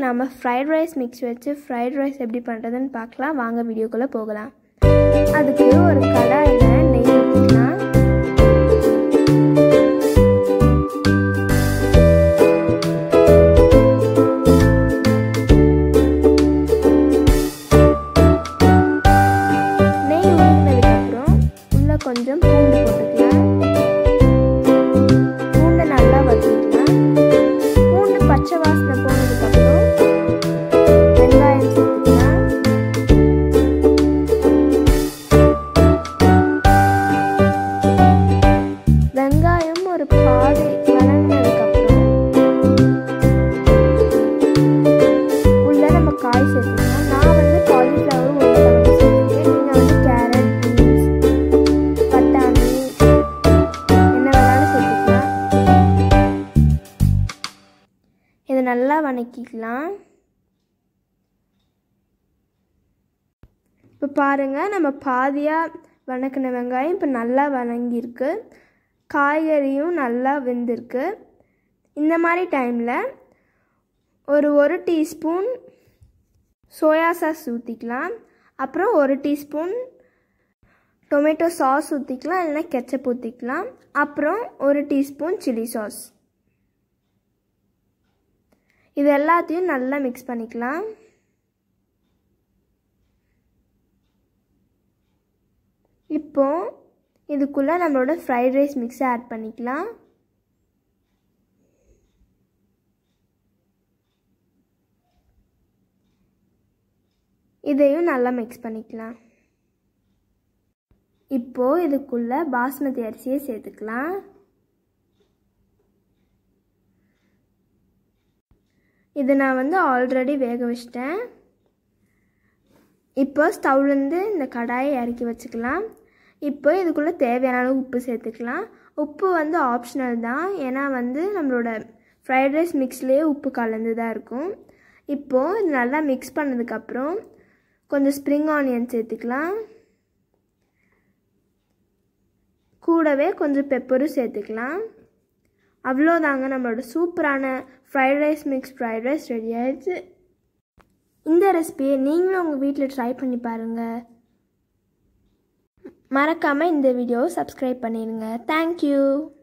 நம்ம fried rice mix வச்சு fried rice எப்படி பண்ணுறதுன்னு பார்க்கலாம். வாங்க வீடியோக்குள்ளே போகலாம். அதுக்கு ஒரு கடாயில் நெய் ஊற்றிக்கலாம். நெய் ஊற்றினதுக்கப்புறம் உள்ளே கொஞ்சம் பூண்டு போட்டுக்கலாம். பூண்டை நல்லா வதக்கிக்கலாம். பூண்டு பச்சை வாசனை போனதுக்கப்புறம் வெங்காயம் சேர்த்துக்கலாம். வெங்காயம் ஒரு பாதி வதங்கினதுக்கப்புறம் உள்ள நம்ம காய் சேர்த்துக்கலாம். நான் வந்து காலிஃப்ளவர் உருளைக்கிழங்கு சேர்த்துருக்கேன். நீங்கள் வந்து கேரட், பீன்ஸ், பட்டாணி என்ன வேணாலும் சேர்த்துக்கலாம். இதை நல்லா வதக்கிக்கலாம். இப்போ பாருங்கள், நம்ம பாதியாக வதக்கின வெங்காயம் இப்போ நல்லா வதங்கியிருக்கு. காய்கறியும் நல்லா வெந்திருக்கு. இந்த மாதிரி டைமில் ஒரு டீஸ்பூன் சோயா சாஸ் ஊற்றிக்கலாம். அப்புறம் 1 டீஸ்பூன் டொமேட்டோ சாஸ் ஊற்றிக்கலாம், இல்லைன்னா கெச்சப் ஊற்றிக்கலாம். அப்புறம் 1 டீஸ்பூன் சில்லி சாஸ். இது எல்லாத்தையும் நல்லா மிக்ஸ் பண்ணிக்கலாம். இப்போ இதுக்குள்ளே நம்மளோட ஃப்ரைட் ரைஸ் மிக்ஸை ஆட் பண்ணிக்கலாம். இதையும் நல்லா மிக்ஸ் பண்ணிக்கலாம். இப்போது இதுக்குள்ளே பாஸ்மதி அரிசியை சேர்த்துக்கலாம். இது நான் வந்து ஆல்ரெடி வேக வச்சிட்டேன். இப்போ ஸ்டவ்லேருந்து இந்த கடாயை இறக்கி வச்சுக்கலாம். இப்போ இதுக்குள்ளே தேவையான அளவு உப்பு சேர்த்துக்கலாம். உப்பு வந்து ஆப்ஷனல் தான், ஏன்னா வந்து நம்மளோட ஃப்ரைட் ரைஸ் மிக்ஸ்லேயே உப்பு கலந்து தான் இருக்கும். இப்போது இது நல்லா மிக்ஸ் பண்ணதுக்கப்புறம் கொஞ்சம் ஸ்ப்ரிங் ஆனியன் சேர்த்துக்கலாம். கூடவே கொஞ்சம் பெப்பரும் சேர்த்துக்கலாம். அவ்வளோதாங்க, நம்மளோட சூப்பரான fried rice mix fried rice ready ஆயிடுச்சு. இந்த ரெசிபியை நீங்களும் உங்கள் வீட்டில் ட்ரை பண்ணி பாருங்கள். மறக்காமல் இந்த வீடியோவை சப்ஸ்கிரைப் பண்ணிடுங்க. தேங்க்யூ.